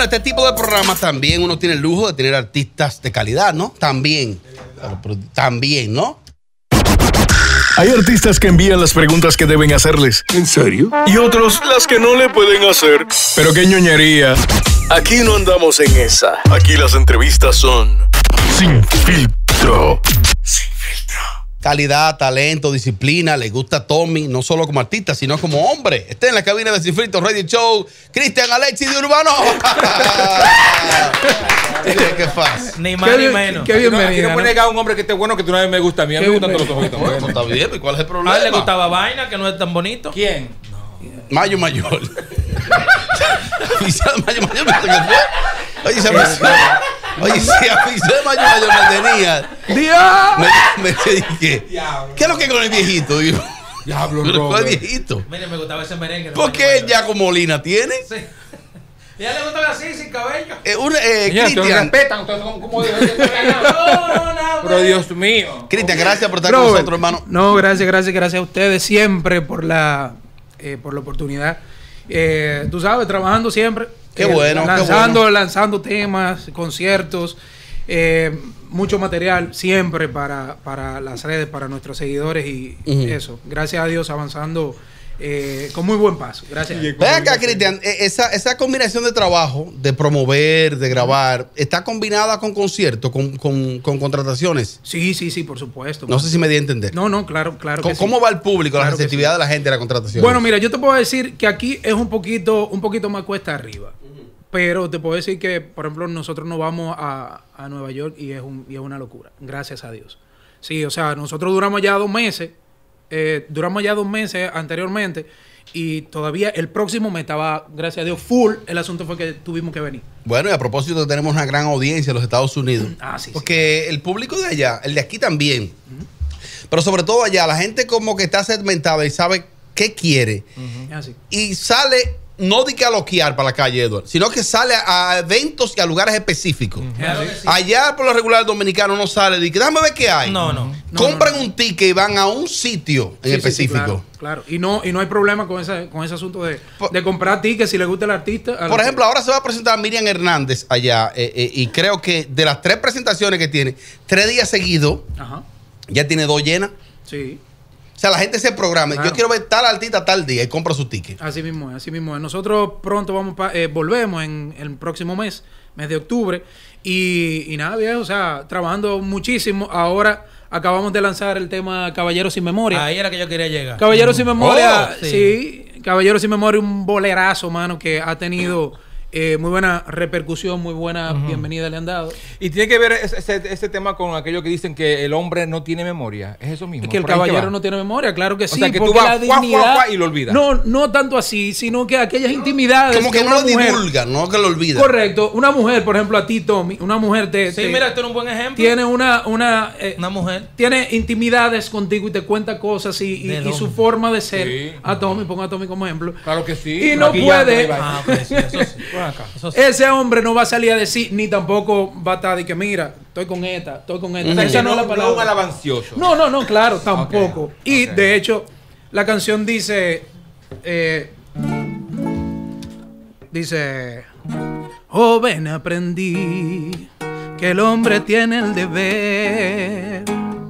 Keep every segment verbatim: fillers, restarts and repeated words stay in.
Bueno, este tipo de programas también uno tiene el lujo de tener artistas de calidad, ¿no? También. También, ¿no? Hay artistas que envían las preguntas que deben hacerles. ¿En serio? Y otros las que no le pueden hacer. Pero qué ñoñería. Aquí no andamos en esa. Aquí las entrevistas son sin filtro. Sin filtro. Calidad, talento, disciplina. Le gusta a Tommy, no solo como artista, sino como hombre. Está en la cabina de Sin Filtro Radio Show, Cristian Alexis de Urbano. ¿Qué pasa? Ni más ni menos. Qué bienvenido. Aquí no puede negar a un hombre que esté bueno que tú una vez me gusta a mí. A mí me gustan todos los hombres que están buenos. Está bien, ¿y cuál es el problema? A él le gustaba Vaina, que no es tan bonito. ¿Quién? Mayo Mayor. Oficial Mayo Mayor me tenía. Oye, se me. Oye, si oficial Mayo Mayor me tenía. ¡Dios! Me, me dije, ¿qué es lo que con el viejito? Digo, Diablo, ¿con el viejito? Mire, me gustaba ese merengue. ¿Por qué él ya con Molina tiene? Sí. ¿Y a él le gustaba así, sin cabello? Eh, un, eh, Señor, ustedes Cristian. respetan, ustedes son como Dios. No, no, no. Pero Dios mío. Cristian, gracias por estar Robert, con nosotros, hermano. No, gracias, gracias, gracias a ustedes siempre por la, eh, por la oportunidad. Eh, tú sabes, trabajando siempre. Qué eh, bueno, lanzando, qué bueno. lanzando temas, conciertos, eh, mucho material siempre para, para las redes, para nuestros seguidores y Ujú. eso. Gracias a Dios avanzando eh, con muy buen paso. Gracias. Ven acá, Cristian, eh, esa, esa combinación de trabajo, de promover, de grabar, ¿está combinada con conciertos, con, con, con contrataciones? Sí, sí, sí, por supuesto. No sé si me di a entender. No, no, claro, claro. ¿Cómo, que sí. cómo va el público, la Claro que receptividad sí. de la gente a la contratación? Bueno, mira, yo te puedo decir que aquí es un poquito, un poquito más cuesta arriba. Pero te puedo decir que, por ejemplo, nosotros nos vamos a, a Nueva York y es, un, y es una locura. Gracias a Dios. Sí, o sea, nosotros duramos ya dos meses. Eh, duramos ya dos meses anteriormente. Y todavía el próximo mes estaba, gracias a Dios, full. El asunto fue que tuvimos que venir. Bueno, y a propósito, tenemos una gran audiencia en los Estados Unidos. Ah, sí, Porque el público de allá, el de aquí también, uh-huh. pero sobre todo allá, la gente como que está segmentada y sabe qué quiere. Uh-huh. Así. Y sale, no de que a loquear para la calle, Edward, sino que sale a, a eventos y a lugares específicos. Uh-huh. Claro que sí. Allá, por lo regular, el dominicano no sale de que déjame ver qué hay. No, no. Compran no, no, no. un ticket y van a un sitio en Sí, específico. sí, sí, claro, claro. Y no, y no hay problema con ese, con ese asunto de, Por, de comprar tickets si le gusta el artista. Por ejemplo, ahora se va a presentar Miriam Hernández allá. Eh, eh, y creo que de las tres presentaciones que tiene, tres días seguidos, Ajá. ya tiene dos llenas. Sí. O sea, la gente se programa. Claro. Yo quiero ver tal artista tal día y compra su ticket. Así mismo es, así mismo es. Nosotros pronto vamos pa, eh, volvemos en el próximo mes, mes de octubre. Y, y nada, viejo, o sea, trabajando muchísimo. Ahora acabamos de lanzar el tema Caballeros sin Memoria. Ahí era que yo quería llegar. Caballeros sin Memoria, Oh, sí. sí. Caballeros sin Memoria, un bolerazo, mano, que ha tenido eh, muy buena repercusión, muy buena uh-huh. bienvenida le han dado. Y tiene que ver ese, ese, ese tema con aquello que dicen que el hombre no tiene memoria. Es eso mismo. Es que el caballero no tiene memoria, claro que sí. O sea, que tú porque vas la fuá, dignidad, fuá, fuá y lo olvidas. No, no tanto así, sino que aquellas intimidades. Como que, que no una lo mujer, divulga, no que lo olvida. Correcto. Una mujer, por ejemplo, a ti, Tommy, una mujer te. Sí, te, mira, tú eres un buen ejemplo. Tiene una. Una, eh, una mujer. Tiene intimidades contigo y te cuenta cosas y, y, y su forma de ser. Sí. A Tommy, pongo a Tommy como ejemplo. Claro que sí. Y no puede. Ah, okay, sí, eso sí. Eso sí. Ese hombre no va a salir a decir, ni tampoco va a estar de que, mira, estoy con esta, estoy con esta. O sea, Esa no, no es la no palabra. un alabancioso. No, no, no, claro, tampoco. Okay. Y Okay. de hecho, la canción dice, eh, dice, joven aprendí que el hombre tiene el deber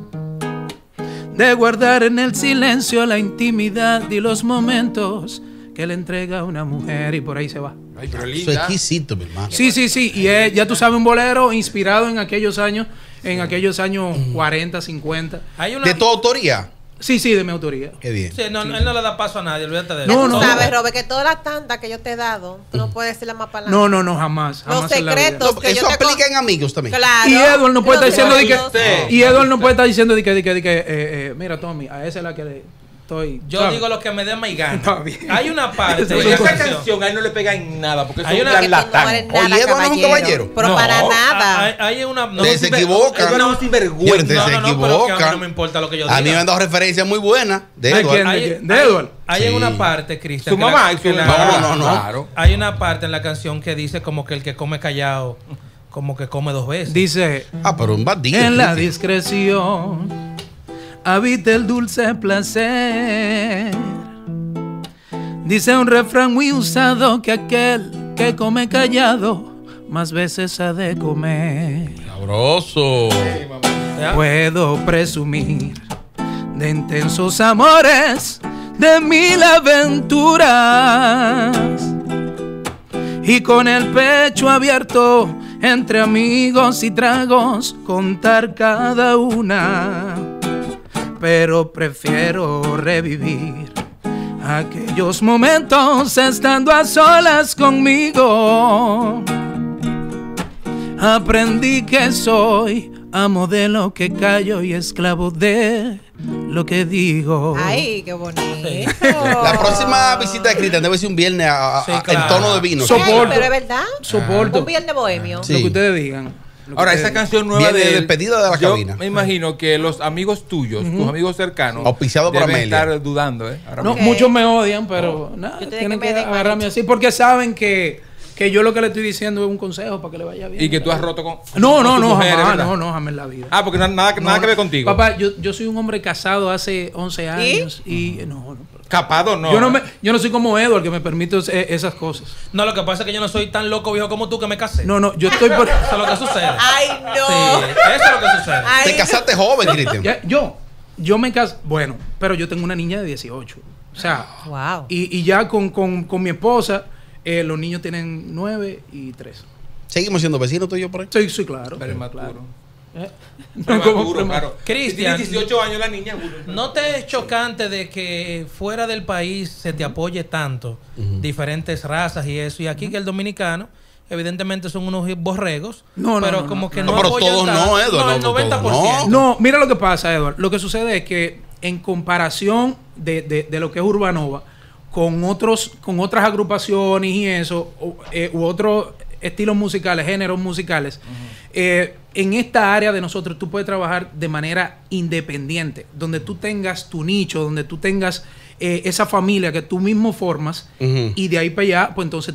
de guardar en el silencio la intimidad y los momentos que le entrega a una mujer, y por ahí se va. Ay, pero Eso es linda. exquisito, mi hermano. Sí, sí, sí. Y es, ya tú sabes, un bolero inspirado en aquellos años, en aquellos años cuarenta, cincuenta. Hay una... ¿De tu autoría? Sí, sí, de mi autoría. Qué bien. Sí, no, él no le da paso a nadie, olvídate de No, eso. Tú no. sabes, Robert, que todas las tantas que yo te he dado, tú no puedes decirle más palabras. No, no, no, jamás. Los jamás en la vida. secretos. No, que eso yo te aplica con- en amigos también. Claro. Y Edward no puede estar Los diciendo de que, secretos. y Edward no puede estar diciendo de que, de que, de que eh, eh, mira, Tommy, a esa es la que le estoy. Yo ¿sabes? digo lo que me dé más gana. Está bien. Hay una parte Eso de es la Esa cosa. canción. canción a él no le pega en nada porque Hay es una- un Que tú no charlatán. eres Oye, nada, Edward no es un caballero. Pero No, para nada. Hay, hay una. No, Ustedes se equivocan. Edward no es sinvergüenza. Ustedes No, se no, no, pero que a mí equivocan. no me importa lo que yo diga. A mí me han dado referencias muy buenas de ¿De Edward. quién? Hay, ¿De quién? ¿De hay- Edward? hay Sí. en una parte, Cristian. Su que la- mamá y su que la- No, no, no. Claro. Hay una parte en la canción que dice como que el que come callado, como que come dos veces. Dice, Ah, pero un bandido. en la Cristian. discreción habita el dulce placer. Dice un refrán muy usado que aquel que come callado, más veces ha de comer. Sabroso. Puedo presumir de intensos amores, de mil aventuras, y con el pecho abierto entre amigos y tragos contar cada una. Pero prefiero revivir aquellos momentos estando a solas conmigo. Aprendí que soy amo de lo que callo y esclavo de lo que digo. Ay, qué bonito. La próxima visita de Cristian debe ser un viernes a, a, Sí, a- claro. en tono de vino. So- Ay, Soporto. pero es verdad. Soporto. Un viernes bohemio. Sí. Lo que ustedes digan. Lo que Ahora, ustedes esa digan. canción nueva Viene de de él, despedida de la yo cabina. me imagino que los amigos tuyos, tus amigos cercanos, Auspiciado por deben Amelia. estar dudando, ¿eh? Ahora No, Ok. muchos me odian, pero nada, Yo te tienen dije que que me den agarrarme manito. así porque saben que, que yo lo que le estoy diciendo es un consejo para que le vaya bien. Y que tú has roto con. No, con no, tus no, mujeres, jamás, ¿verdad? no, no, jamás en la vida. Ah, porque na- nada, nada No, que ver contigo. Papá, yo, yo soy un hombre casado hace once años y, no, no. pero- Capado no. yo, no me, yo no soy como Edward que me permite eh, esas cosas. No, lo que pasa es que yo no soy tan loco viejo como tú que me casé. No, no, yo estoy por... Eso es lo que sucede. Ay, Sí, no. eso es lo que sucede. Ay, Te casaste joven, Cristian. Ya, yo, yo me casé, bueno, pero yo tengo una niña de dieciocho. O sea, Wow. y, y ya con, con, con mi esposa, eh, los niños tienen nueve y tres. Seguimos siendo vecinos tú y yo por ahí. Sí, sí, claro. Prematuro. Claro. ¿Eh? Prematuro, Como claro. Cristian. Tiene dieciocho años la niña. ¿No te es chocante de que fuera del país se te apoye tanto diferentes razas y eso? Y aquí que el dominicano, evidentemente son unos borregos, No, no, pero no, como no, que no. no, No, pero apoyan todos tanto. no, Eduardo, No, el no, todos noventa por ciento. No, mira lo que pasa, Edward. Lo que sucede es que en comparación de, de, de lo que es Urbanova, con otros, con otras agrupaciones y eso, u, eh, u otros estilos musicales, géneros musicales, eh, en esta área de nosotros tú puedes trabajar de manera independiente, donde tú tengas tu nicho, donde tú tengas eh, esa familia que tú mismo formas, Ujú. y de ahí para allá, pues entonces,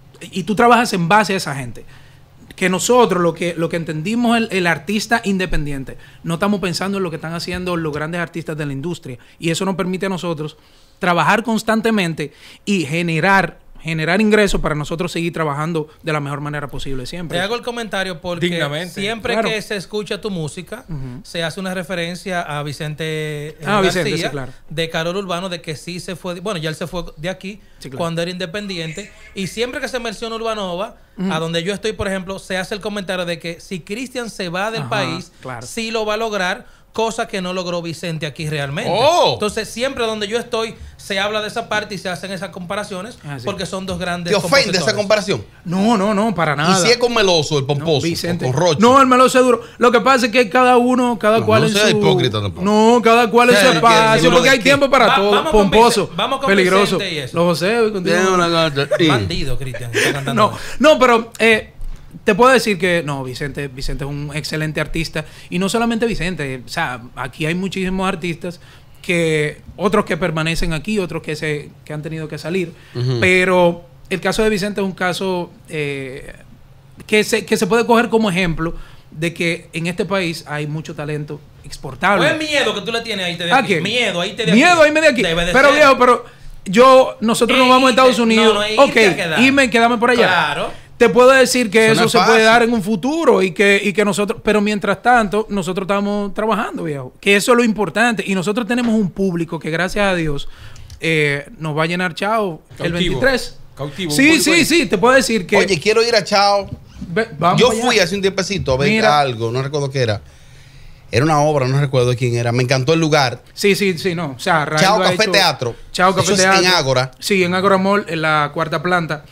y tú trabajas en base a esa gente. Que nosotros lo que, lo que entendimos el, el artista independiente, no estamos pensando en lo que están haciendo los grandes artistas de la industria. Y eso nos permite a nosotros trabajar constantemente y generar, generar ingresos para nosotros seguir trabajando de la mejor manera posible siempre. Te hago el comentario porque Dignamente. siempre Claro. que se escucha tu música, se hace una referencia a Vicente eh, Ah, García, Vicente, sí, claro. de Calor Urbano, de que sí se fue, bueno, ya él se fue de aquí Sí, claro. cuando era independiente, y siempre que se menciona Urbanova, a donde yo estoy, por ejemplo, se hace el comentario de que si Cristian se va del Ajá, país, claro. sí lo va a lograr, cosa que no logró Vicente aquí realmente. Oh. Entonces, siempre donde yo estoy, se habla de esa parte y se hacen esas comparaciones, Ah, sí. porque son dos grandes ¿Te ofende esa compositores. comparación? No, no, no, para nada. Y si es con Meloso, el No, pomposo, Vicente. o con Rocho. No, el meloso es duro. Lo que pasa es que cada uno, cada No, cual no en sea su... hipócrita tampoco. No, cada cual en Sí, su que- espacio, que- porque hay que- tiempo para Va- todo. vamos con Pomposo, Vicente- vamos con peligroso. Vicente y eso. Los José, contigo. Bandido, Cristian. que está cantando No, eso. no, pero eh, te puedo decir que no, Vicente, Vicente es un excelente artista. Y no solamente Vicente, o sea, aquí hay muchísimos artistas que, otros que permanecen aquí, otros que se, que han tenido que salir. Pero el caso de Vicente es un caso eh, que se, que se puede coger como ejemplo de que en este país hay mucho talento exportable. ¿Cuál es miedo que tú le tienes ahí te de ¿A aquí? quién? Miedo, ahí te de Miedo, aquí. ahí me de aquí. Debe de Pero ser. viejo, pero yo, nosotros nos E vamos a Estados irte. Unidos. No, no, e irte ok, a quedar. irme y quedarme por allá. Claro. Te puedo decir que Eso eso, no es se puede fácil. dar en un futuro y que, y que nosotros, pero mientras tanto, nosotros estamos trabajando, viejo. Que eso es lo importante. Y nosotros tenemos un público que, gracias a Dios, eh, nos va a llenar chao el Cautivo. veintitrés. Cautivo, un Sí, público sí, ahí. sí, te puedo decir que. Oye, quiero ir a Chao. ve- vamos Yo allá. fui hace un tiempecito a ver Mira. algo, no recuerdo qué era. Era una obra, no recuerdo quién era. Me encantó el lugar. Sí, sí, sí, no. O sea, Ray Chao lo ha Café hecho- Teatro. Chao Café Eso es Teatro. en Ágora. Sí, en Ágora Mall, en la cuarta planta.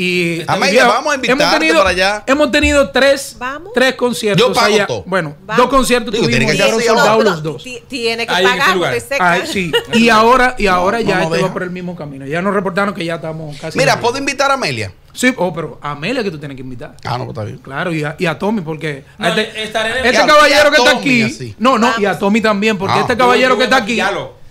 Y Amelia, viejo, vamos a invitarte hemos tenido, para allá. Hemos tenido tres, Vamos. tres conciertos Yo pago allá. todo. Bueno, Vamos. dos conciertos Digo, tiene tuvimos que y ser fueron así, soldados ahora. los dos. Ti- Tiene que Ahí en ese pagar lugar. porque se Ay, cae. sí. Y ahora, y ahora ya no este deja. va por el mismo camino. Ya nos reportaron que ya estamos casi. Mira, ahí. ¿puedo invitar a Amelia? Sí, oh, pero a Amelia que tú tienes que invitar. Ah, no, pues está bien. Claro, y a, y a Tommy, porque No, este, estaré en el- este Ya, caballero y a que está Tommy, aquí. así. No, no, y a Vamos. Tommy también, porque Ah. este caballero que está aquí. Maquillarlo.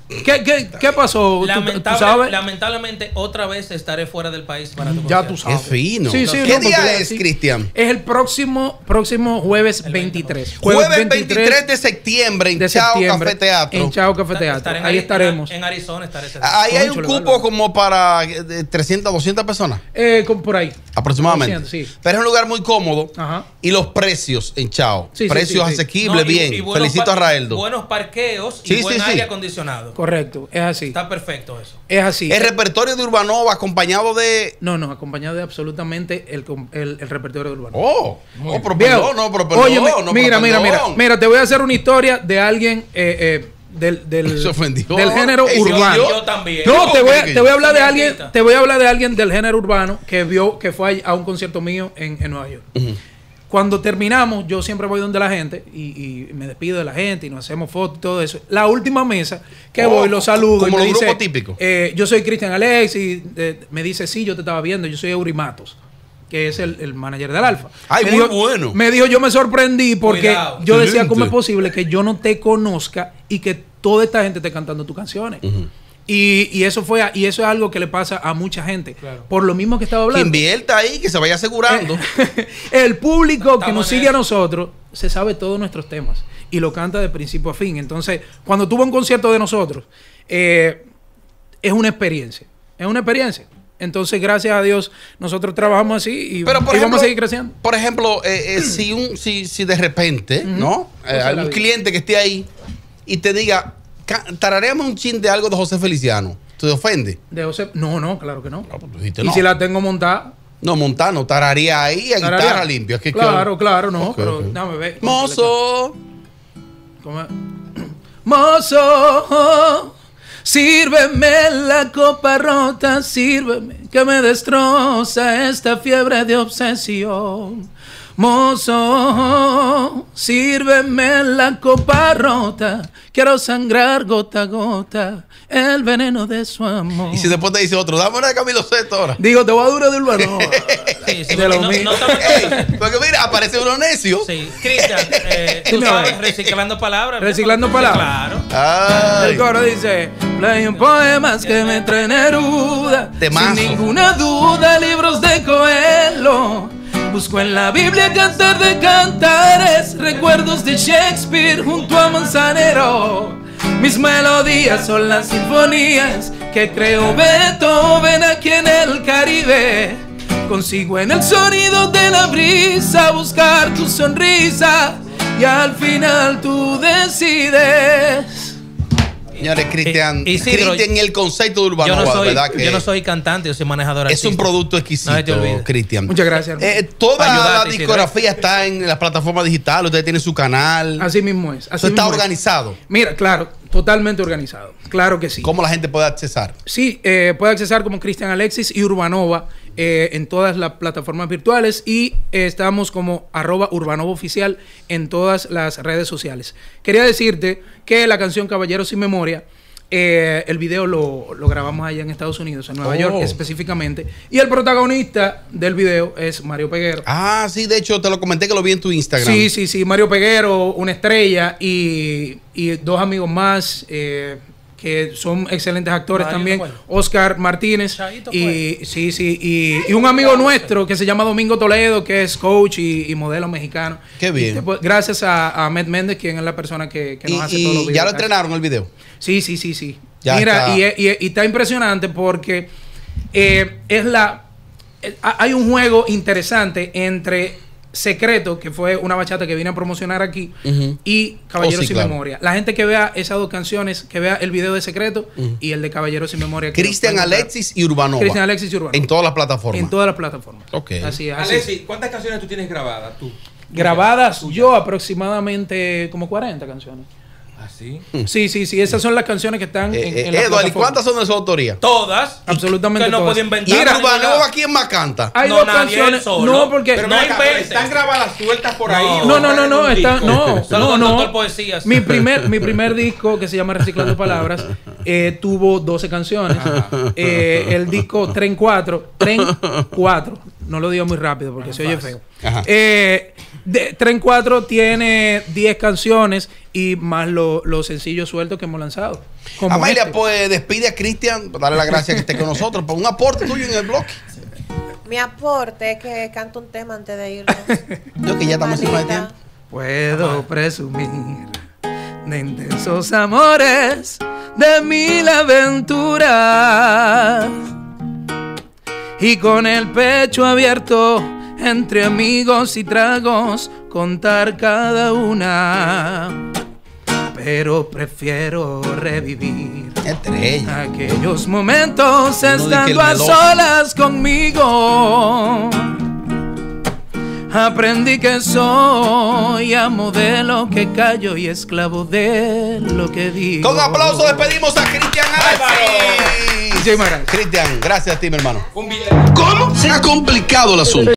¿Qué, qué, qué pasó? ¿Tú- Lamentable- ¿Tú sabes? Lamentablemente, otra vez estaré fuera del país para tu Ya concierto. tú Qué sabes. fino. Sí, sí, ¿Qué no, día porque es, sí. Cristian? Es el próximo, próximo jueves veintitrés. Jueves veintitrés de septiembre en de Chao septiembre, Café Teatro. En Chao Café Esta- Teatro. estaré en Ahí Ari- estaremos. En Arizona estaré ese día. Ahí hay un Cónchale, cupo bárbaro. como para eh, trescientas, doscientas personas Eh, con- por ahí. aproximadamente. doscientas, sí. Pero es un lugar muy cómodo. Ajá. Y los precios en Chao. Sí, sí, precios sí, sí. asequibles, No, y- bien. y buenos Felicito a pa- Raeldo. Buenos parqueos Sí, y sí, buen sí. aire acondicionado. Correcto. Es así. Está perfecto eso. Es así. El repertorio de Urbanova acompañado de. No, no, acompañado de absolutamente el, com- el, el repertorio urbano. Oh, oh, pero Viejo, perdón, no, pero perdón. óyeme, no, mira, pero mira, mira, perdón. mira, te voy a hacer una historia de alguien eh, eh, del, del, Se ofendió. del género Ey, se urbano. ofendió. Yo también. No, te voy, a, ¿Cómo te voy a hablar de que- alguien, Señorita. te voy a hablar de alguien del género urbano que vio, que fue a un concierto mío en, en Nueva York. Cuando terminamos, yo siempre voy donde la gente y, y me despido de la gente y nos hacemos fotos y todo eso. La última mesa que Oh, voy, lo saludo como y me los dice, grupos típicos. eh, yo soy Cristian Alex y eh, me dice, sí, yo te estaba viendo, yo soy Eurimatos, que es el, el manager del Alfa. Ay, me muy dijo, bueno. Me dijo, yo me sorprendí porque Cuidado. yo decía, Excelente. ¿cómo es posible que yo no te conozca y que toda esta gente esté cantando tus canciones? Y, y eso fue a- y eso es algo que le pasa a mucha gente. Claro. Por lo mismo que estaba Que hablando. invierta ahí, que se vaya asegurando. El público que Estamos nos en sigue a eso. nosotros se sabe todos nuestros temas y lo canta de principio a fin. Entonces, cuando tuvo un concierto de nosotros, eh, es una experiencia. Es una experiencia. Entonces, gracias a Dios, nosotros trabajamos así y, Pero por y ejemplo, vamos a seguir creciendo. Por ejemplo, eh, eh, si, un, si, si de repente, ¿no? Eh, Cosa de hay la un vida. cliente que esté ahí y te diga, "Ca- tarareame un chin de algo de José Feliciano. ¿Te ofende? De José- no, no, claro que no. No, pues tú dijiste y no. si la tengo montada, No, Montano, tararía ahí a tararía. guitarra limpia. Es que- claro, claro, no. Ok, pero ok. déjame ver. Mozo. ¿Cómo es? Mozo, sírveme la copa rota, sírveme que me destroza esta fiebre de obsesión. Mozo, sírveme la copa rota, quiero sangrar gota a gota el veneno de su amor. Y si después te dice otro, dame una de Camilo Sesto ahora. Digo, te voy a durar de urbano. Sí, sí, De lo no, mío. no estamos- Ey, porque mira, aparece uno necio. Sí, Cristian, eh, tú Dime, sabes, a ver. reciclando palabras. Reciclando palabras. Claro. Ay. El coro dice, leí poemas que me traen Neruda, Temazo. sin ninguna duda, libros de Coelho. Busco en la Biblia cantar de cantares, recuerdos de Shakespeare junto a Manzanero. Mis melodías son las sinfonías que creó Beethoven aquí en el Caribe. Consigo en el sonido de la brisa buscar tu sonrisa y al final tú decides. Señores, Cristian, Eh, Isidro, Cristian y el concepto de Yo Urbanova, no, soy, ¿verdad? Que yo no soy cantante, yo soy manejador es un artístico. producto No se te exquisito, olvide. Cristian. Muchas gracias, hermano. Eh, toda Para ayudarte, la Isidro. discografía está en las plataformas digitales, ustedes tienen su canal. Así mismo es. Así Eso está mismo es. organizado. Mira, claro, totalmente organizado. Claro que sí. ¿Cómo la gente puede accesar? Sí, eh, puede accesar como Cristian Alexis y Urbanova eh, en todas las plataformas virtuales y eh, estamos como arroba Urbanova Oficial en todas las redes sociales. Quería decirte que la canción Caballeros sin Memoria, eh, el video lo, lo grabamos allá en Estados Unidos, en Nueva Oh. York específicamente, y el protagonista del video es Mario Peguero. Ah, sí, de hecho te lo comenté que lo vi en tu Instagram. Sí, sí, sí. Mario Peguero, una estrella y, y dos amigos más eh, que son excelentes actores Mario, también. ¿te acuerdas? Oscar Martínez. Chaito, Y sí, sí. Y, y un amigo nuestro que se llama Domingo Toledo, que es coach y, y modelo mexicano. Qué bien. Y después, gracias a, a Ahmed Méndez, quien es la persona que, que nos Y, hace y todos los ya videos. lo entrenaron el video. Sí, sí, sí, sí. Ya Mira, está. y, y- y está impresionante porque eh, es la eh, ha- hay un juego interesante entre Secreto, que fue una bachata que vine a promocionar aquí, Ujú. y Caballeros Oh, sí, sin claro. Memoria. La gente que vea esas dos canciones, que vea el video de Secreto y el de Caballeros sin Memoria. que Cristian lo pueden encontrar. Alexis y Urbanova. Cristian Alexis y Urbanova. En todas las plataformas. En todas las plataformas. Ok. Así es. Así es. Alexi, ¿cuántas canciones tú tienes grabadas tú? Grabadas yo aproximadamente como cuarenta canciones. ¿Así? Sí, sí, sí. Esas son las canciones que están Eh, en, eh, en la Eduardo, ¿y plataforma. cuántas son de su autoría? Todas. Absolutamente Que no todas. puede ¿Y inventar. Mira, Urbanova quién más canta? Hay No, dos nadie, canciones. él solo. No, porque. Pero no ven acá, pero inventes. ¿están grabadas sueltas por ahí? No. o No, no, no, están en no, un está, disco? no, Solo no, con no. doctor Poesías. Mi primer, mi primer disco, que se llama Reciclando Palabras, eh, tuvo doce canciones. Eh, el disco Tren cuatro, Tren cuatro, no lo digo muy rápido porque se oye feo. Ajá. Eh, de, Tren cuatro tiene diez canciones y más los lo sencillos sueltos que hemos lanzado. Amelia, este. pues despide a Cristian, darle las gracias que esté con nosotros por un aporte tuyo en el bloque. Mi aporte es que canto un tema antes de irnos. Yo que ya estamos encima de tiempo. Puedo presumir de intensos amores, de mil aventuras, y con el pecho abierto entre amigos y tragos contar cada una. Pero prefiero revivir Estrella. aquellos momentos No, estando a solas conmigo. Aprendí que soy amo de lo que callo y esclavo de lo que digo. Con aplauso despedimos a Cristian Álvarez. Muchísimas gracias. Cristian, gracias a ti, mi hermano. ¿Cómo? Se ha complicado el asunto.